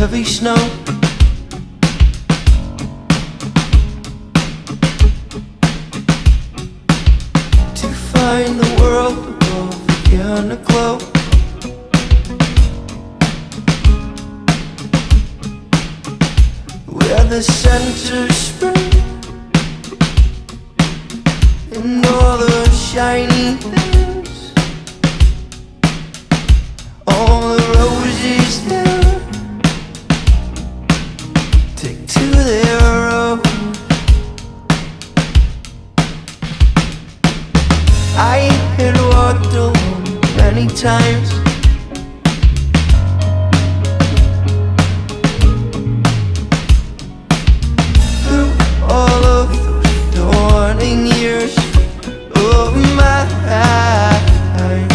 heavy snow. To find the world above began to glow. Where the center spring and all the shiny things, all the roses there take to their own. I had walked alone many times, through all of those dawning years of my life.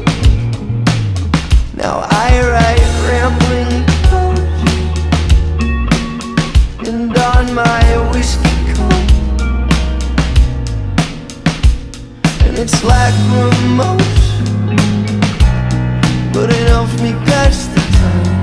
Now I write rambling poems, and on my whiskey cup, and it's like remorse, but it helps me pass the time.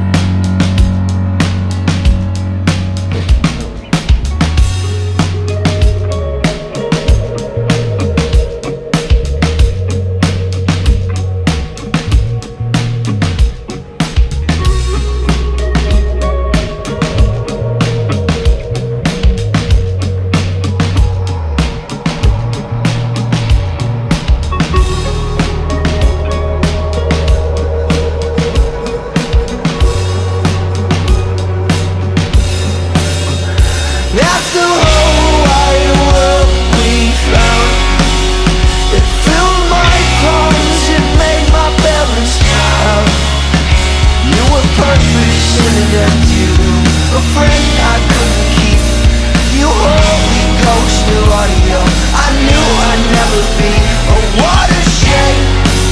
That's the whole wide world we found. It filled my palms, it made my belly smile. You were purpose in an empty room, a friend I couldn't keep. You holy ghost of audio, I knew I'd never be. Oh, what a shame.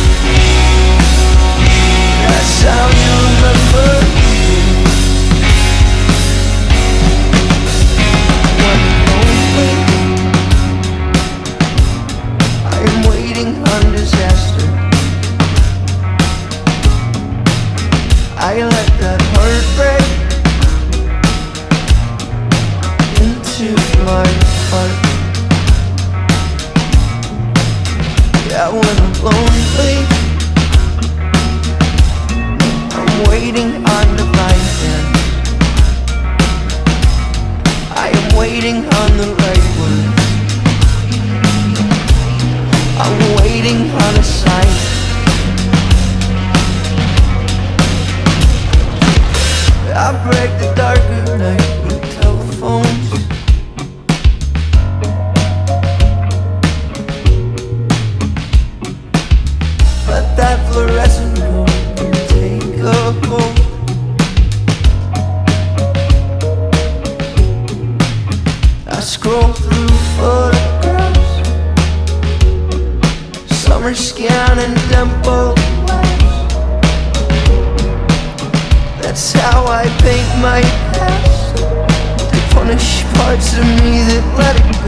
That's how you remember. I let that heart break into my heart. Yeah, when I'm lonely, I'm waiting on divine hand. I am waiting on the right words. I'm waiting on a sign. I break the dark of night with telephones. Let that fluorescent go and take a hold. I scroll through photographs, summer scan and tempo. That's how I paint my past, to punish parts of me that let it